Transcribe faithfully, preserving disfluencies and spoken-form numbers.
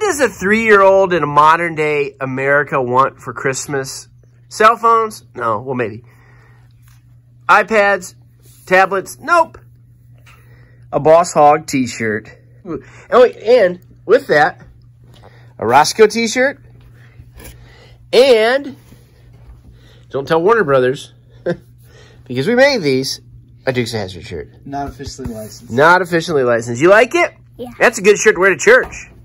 does a three-year-old in a modern-day America want for Christmas? Cell phones? No, well, maybe. iPads? Tablets? Nope. A Boss Hogg t-shirt. And, wait, and with that, a Roscoe t-shirt. And, don't tell Warner Brothers, because we made these, a Dukes of Hazzard shirt. Not officially licensed. Not officially licensed. You like it? Yeah. That's a good shirt to wear to church.